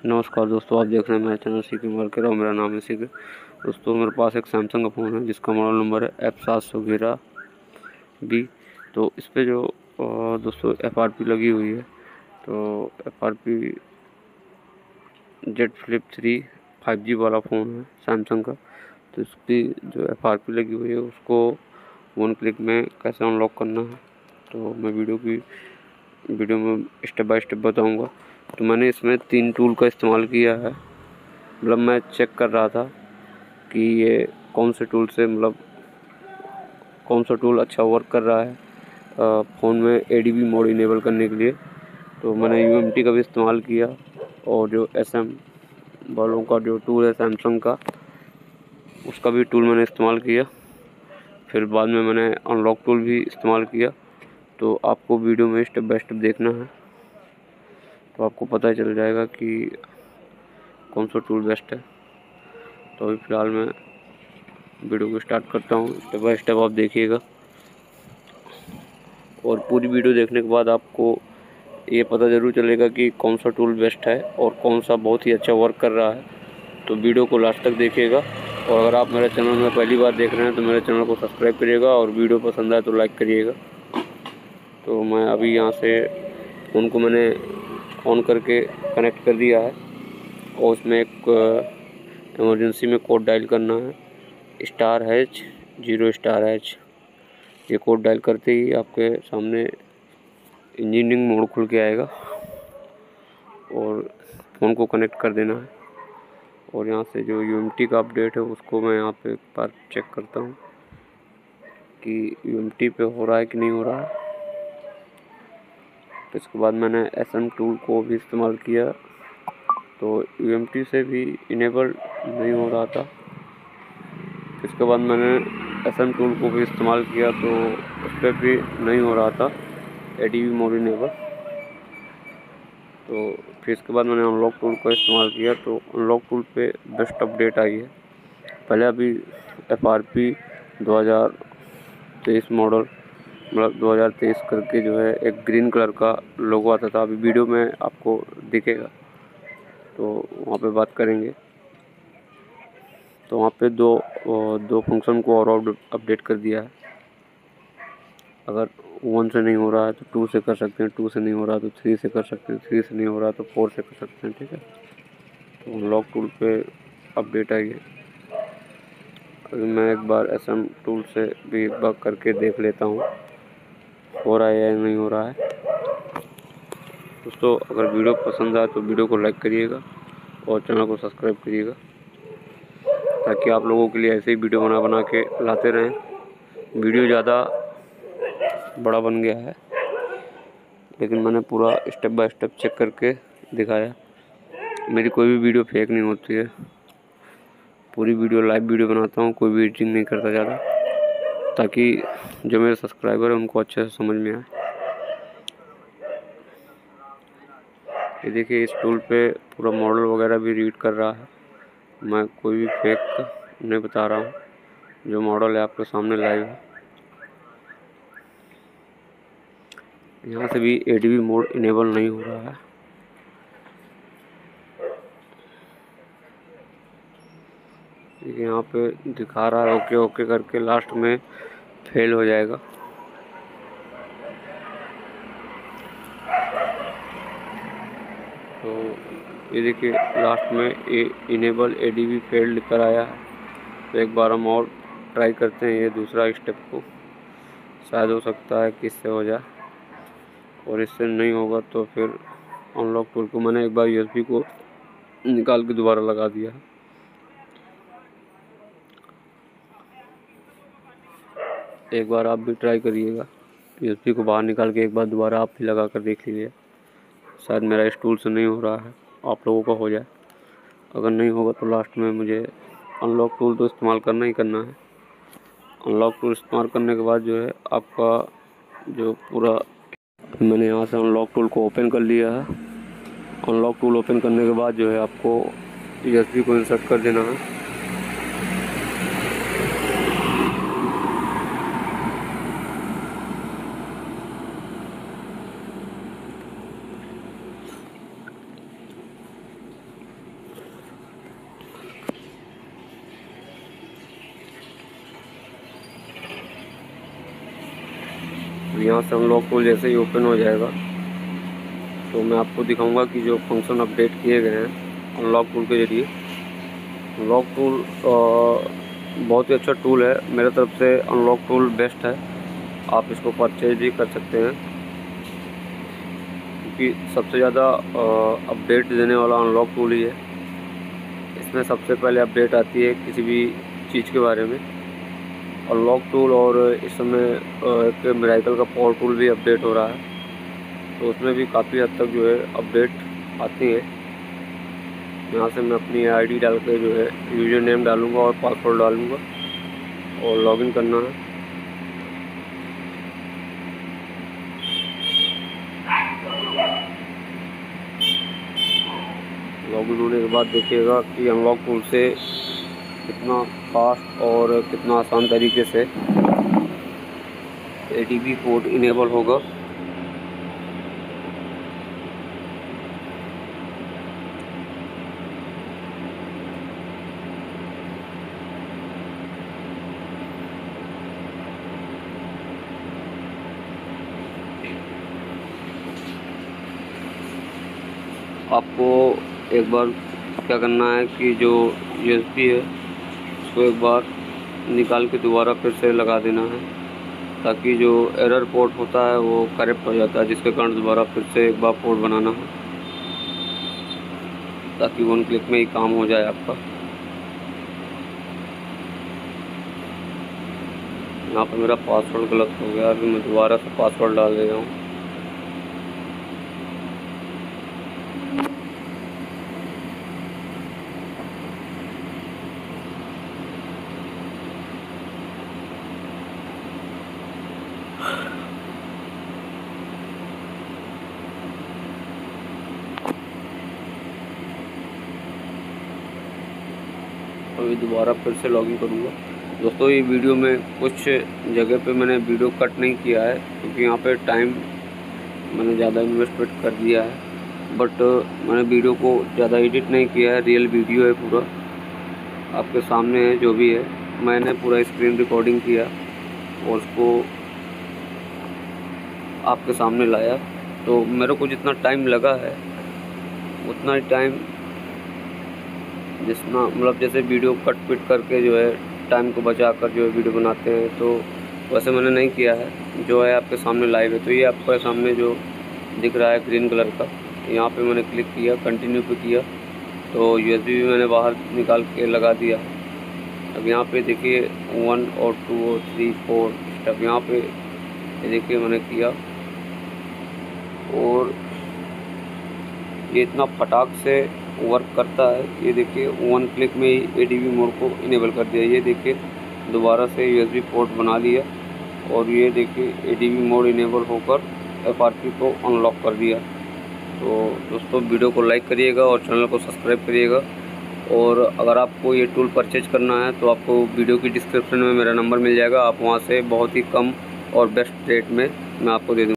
नमस्कार दोस्तों, आप देख रहे हैं मेरा चैनल सीके मार्केट और मेरा नाम है सीके। दोस्तों मेरे पास एक सैमसंग का फ़ोन है जिसका मॉडल नंबर है F711B। तो इस पे जो दोस्तों FRP लगी हुई है, तो FRP जेड फ्लिप 3 5G वाला फ़ोन है सैमसंग का। तो इसकी जो FRP लगी हुई है उसको 1 क्लिक में कैसे अनलॉक करना है, तो मैं वीडियो में स्टेप बाय स्टेप बताऊँगा। तो मैंने इसमें 3 टूल का इस्तेमाल किया है। मतलब मैं चेक कर रहा था कि ये कौन से टूल से कौन सा टूल अच्छा वर्क कर रहा है फ़ोन में ADB मोड इनेबल करने के लिए। तो मैंने UMT का भी इस्तेमाल किया और जो SM वालों का जो टूल है सैमसंग का, उसका भी टूल मैंने इस्तेमाल किया। फिर बाद में मैंने अनलॉक टूल भी इस्तेमाल किया। तो आपको वीडियो में स्टेप बाय स्टेप देखना है, तो आपको पता चल जाएगा कि कौन सा टूल बेस्ट है। तो अभी फ़िलहाल मैं वीडियो को स्टार्ट करता हूँ, स्टेप बाय स्टेप आप देखिएगा। और पूरी वीडियो देखने के बाद आपको ये पता ज़रूर चलेगा कि कौन सा टूल बेस्ट है और कौन सा बहुत ही अच्छा वर्क कर रहा है। तो वीडियो को लास्ट तक देखिएगा। और अगर आप मेरे चैनल में पहली बार देख रहे हैं तो मेरे चैनल को सब्सक्राइब करिएगा और वीडियो पसंद आए तो लाइक करिएगा। तो मैं अभी यहाँ से फ़ोन को मैंने ऑन करके कनेक्ट कर दिया है और उसमें एक इमरजेंसी में कोड डायल करना है, *H 0*H। ये कोड डायल करते ही आपके सामने इंजीनियरिंग मोड खुल के आएगा और फ़ोन को कनेक्ट कर देना है। और यहाँ से जो UMT का अपडेट है उसको मैं यहाँ पे एक बार चेक करता हूँ कि UMT पे हो रहा है कि नहीं हो रहा है। तो इसके बाद मैंने SM टूल को भी इस्तेमाल किया, तो UMT से भी इनेबल नहीं हो रहा था। इसके बाद मैंने SM टूल को भी इस्तेमाल किया, तो उस पर भी नहीं हो रहा था ADB मोड इनेबल। तो फिर इसके बाद मैंने अनलॉक टूल का इस्तेमाल किया, तो अनलॉक टूल पे बेस्ट अपडेट आई है। पहले अभी FRP 2023 मॉडल, मतलब 2023 करके जो है एक ग्रीन कलर का लोगो आता था, अभी वीडियो में आपको दिखेगा, तो वहाँ पे बात करेंगे। तो वहाँ पे दो फंक्शन को और अपडेट कर दिया है। अगर 1 से नहीं हो रहा है तो 2 से कर सकते हैं, 2 से नहीं हो रहा तो 3 से कर सकते हैं, 3 से नहीं हो रहा तो 4 से कर सकते हैं, ठीक है। तो अनलॉक टूल पे अपडेट आई है। अभी मैं एक बार SM टूल से भी एक बार करके देख लेता हूँ हो रहा है या नहीं हो रहा है। दोस्तों अगर वीडियो पसंद आए तो वीडियो को लाइक करिएगा और चैनल को सब्सक्राइब करिएगा, ताकि आप लोगों के लिए ऐसे ही वीडियो बना के लाते रहें। वीडियो ज़्यादा बड़ा बन गया है, लेकिन मैंने पूरा स्टेप बाय स्टेप चेक करके दिखाया। मेरी कोई भी वीडियो फेक नहीं होती है, पूरी वीडियो लाइव वीडियो बनाता हूँ, कोई भी एडिटिंग नहीं करता ज़्यादा, ताकि जो मेरे सब्सक्राइबर हैं उनको अच्छे से समझ में आए। ये देखिए, इस टूल पे पूरा मॉडल वगैरह भी रीड कर रहा है। मैं कोई भी फेक नहीं बता रहा हूँ, जो मॉडल है आपके सामने लाइव है। यहाँ से भी ADB मोड इनेबल नहीं हो रहा है। यहाँ पे दिखा रहा है ओके ओके करके, लास्ट में फेल हो जाएगा। तो ये देखिए, लास्ट में इनेबल ADB फेल्ड लिखकर आया है। तो एक बार हम और ट्राई करते हैं ये दूसरा स्टेप को, शायद हो सकता है कि इससे हो जाए, और इससे नहीं होगा तो फिर अनलॉक टूल को मैंने एक बार USB को निकाल के दोबारा लगा दिया। एक बार आप भी ट्राई करिएगा, USB को बाहर निकाल के एक बार दोबारा आप भी लगा कर देख लीजिए। शायद मेरा इस टूल से नहीं हो रहा है, आप लोगों का हो जाए। अगर नहीं होगा तो लास्ट में मुझे अनलॉक टूल तो इस्तेमाल करना ही करना है। अनलॉक टूल इस्तेमाल करने के बाद जो है आपका जो पूरा, मैंने यहाँ से अनलॉक टूल को ओपन कर लिया है। अनलॉक टूल ओपन करने के बाद जो है आपको USB को इंसर्ट कर देना है। अब यहाँ से अनलॉक टूल जैसे ही ओपन हो जाएगा तो मैं आपको दिखाऊंगा कि जो फंक्शन अपडेट किए गए हैं अनलॉक टूल के जरिए। अनलॉक टूल बहुत ही अच्छा टूल है, मेरे तरफ से अनलॉक टूल बेस्ट है। आप इसको परचेज भी कर सकते हैं क्योंकि सबसे ज़्यादा अपडेट देने वाला अनलॉक टूल ही है। इसमें सबसे पहले अपडेट आती है किसी भी चीज़ के बारे में अनलॉक टूल, और इस समय एक मिरेकल का पावर टूल भी अपडेट हो रहा है, तो उसमें भी काफ़ी हद तक जो है अपडेट आती है। यहाँ से मैं अपनी आईडी डाल के जो है यूज़र नेम डालूँगा और पासवर्ड डालूँगा और लॉगिन करना है। लॉगिन होने के बाद देखिएगा कि अनलॉक टूल से कितना फास्ट और कितना आसान तरीके से ADB कोड इनेबल होगा। आपको एक बार क्या करना है कि जो USB है उसको एक बार निकाल के दोबारा फिर से लगा देना है, ताकि जो एरर पोर्ट होता है वो करेक्ट हो जाता है, जिसके कारण दोबारा फिर से एक बार पोर्ट बनाना है ताकि 1 क्लिक में ही काम हो जाए आपका। यहाँ पर मेरा पासवर्ड गलत हो गया, अभी मैं दोबारा से पासवर्ड डाल दे रहा हूँ। अभी दोबारा फिर से लॉगिन करूँगा। दोस्तों ये वीडियो में कुछ जगह पे मैंने वीडियो कट नहीं किया है क्योंकि यहाँ पे टाइम मैंने ज़्यादा इन्वेस्टमेंट कर दिया है, बट मैंने वीडियो को ज़्यादा एडिट नहीं किया है, रियल वीडियो है पूरा आपके सामने है। जो भी है मैंने पूरा स्क्रीन रिकॉर्डिंग किया और उसको आपके सामने लाया, तो मेरे को जितना टाइम लगा है उतना ही टाइम जितना मतलब जैसे वीडियो कट पिट करके जो है टाइम को बचा कर जो है वीडियो बनाते हैं, तो वैसे मैंने नहीं किया है। जो है आपके सामने लाइव है, तो ये आपके सामने जो दिख रहा है ग्रीन कलर का, यहाँ पे मैंने क्लिक किया, कंटिन्यू पे किया तो USB भी मैंने बाहर निकाल के लगा दिया। अब यहाँ पे देखिए 1 और 2 और 3 4 स्टेप यहाँ पे देखिए मैंने किया, और ये इतना फटाक से वर्क करता है। ये देखिए 1 क्लिक में ही ADB मोड को इनेबल कर दिया। ये देखिए दोबारा से USB पोर्ट बना लिया, और ये देखिए ADB मोड इनेबल होकर FRP को अनलॉक कर दिया। तो दोस्तों वीडियो को लाइक करिएगा और चैनल को सब्सक्राइब करिएगा, और अगर आपको ये टूल परचेज करना है तो आपको वीडियो की डिस्क्रिप्शन में मेरा नंबर मिल जाएगा, आप वहाँ से बहुत ही कम और बेस्ट रेट में मैं आपको दे दूँगा।